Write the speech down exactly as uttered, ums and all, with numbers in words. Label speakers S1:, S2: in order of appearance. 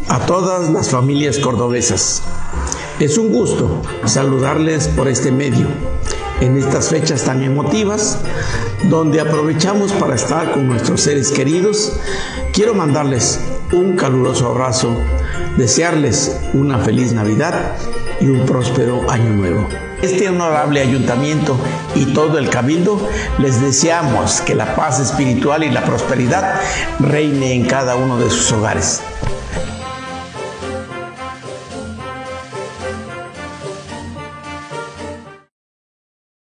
S1: a todas las familias cordobesas. Es un gusto saludarles por este medio en estas fechas tan emotivas, donde aprovechamos para estar con nuestros seres queridos. Quiero mandarles un caluroso abrazo, desearles una feliz Navidad y un próspero año nuevo. Este honorable ayuntamiento y todo el cabildo les deseamos que la paz espiritual y la prosperidad reine en cada uno de sus hogares.